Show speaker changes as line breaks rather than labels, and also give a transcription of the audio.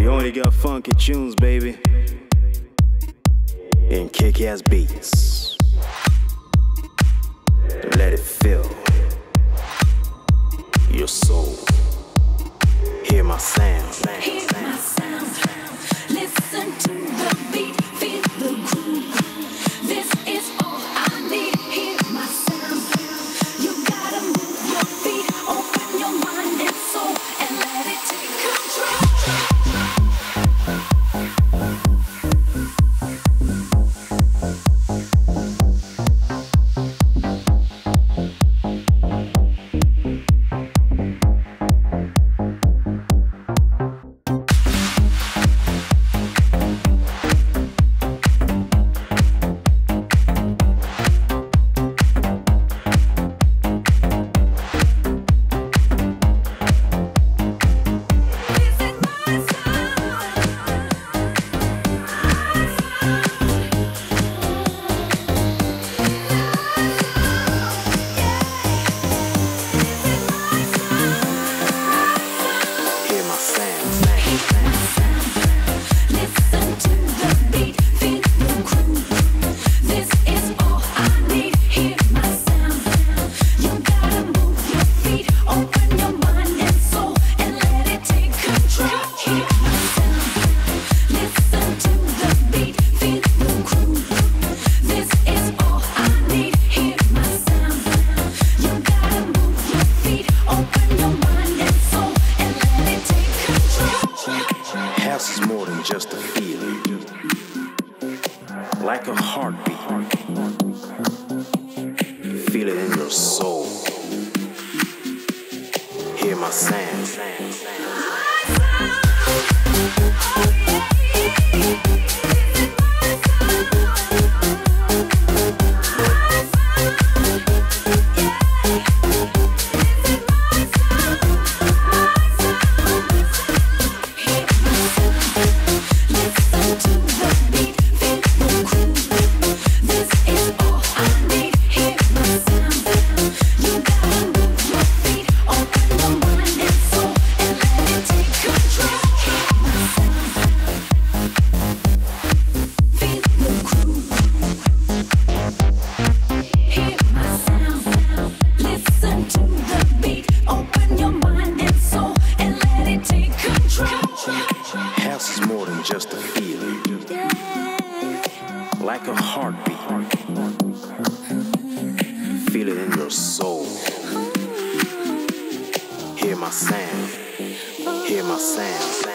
only got funky tunes, baby, and kick-ass beats. Let it fill your soul. Hear my sound.
Hear my sound. Listen to the beat, feel the groove. This is all I need. Hear my sound. You gotta move your feet, open your mind and soul, and let it take control.
House is more than just a feeling, like a heartbeat. Feel it in your soul. Hear my sound. House is more than just a feeling, like a heartbeat. Feel it in your soul. Hear my sound. Hear my sound.